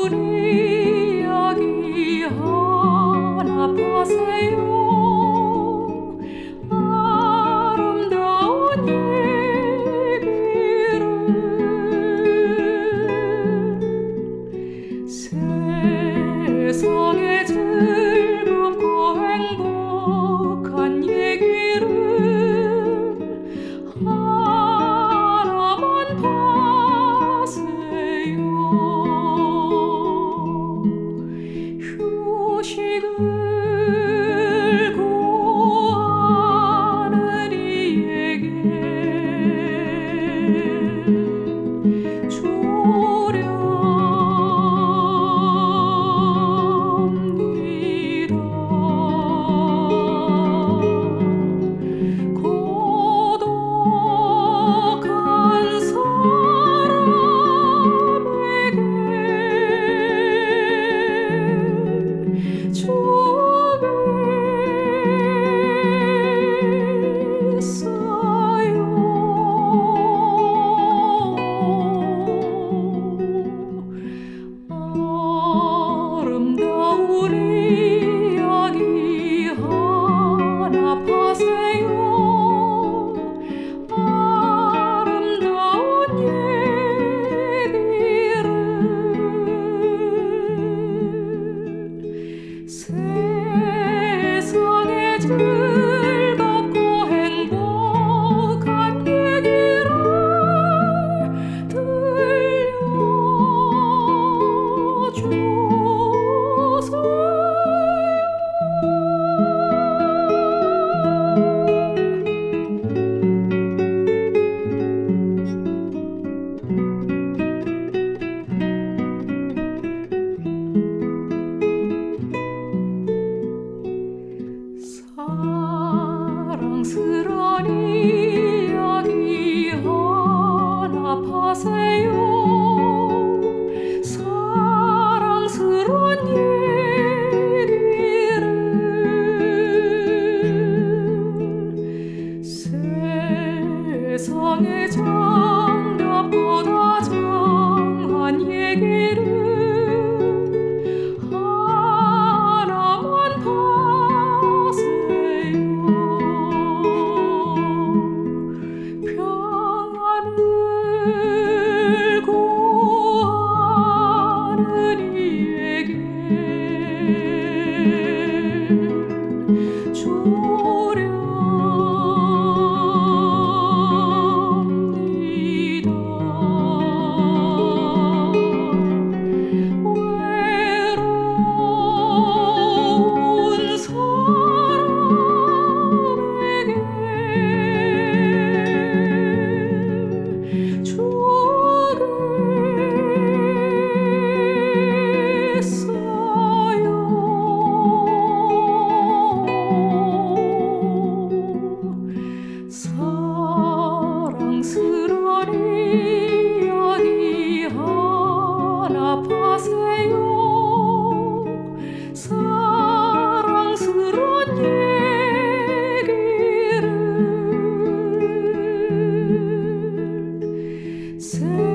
이야기 하나 파세요. 아름다운 얘기를 세상에 즐겁고 행복한 얘기를 하나만 파세요. 휴식을 구하는 이에게 주렵니다. 고독한 사람에게 아름다운 이야기 하나 파세요. 아름다운 얘기를 세상에 즐겁고 행복한 얘기를 사랑스런 이야기 하나 파세요. 사랑스런 얘기를 세상에 장갑보다 장한 얘기를 하나만 파세요. 평안을 구하는 이에게 주렵니다. 외로운 사람에게 주겠어요. 사랑스런 이야기 하나 파세요. 사랑스런 얘기를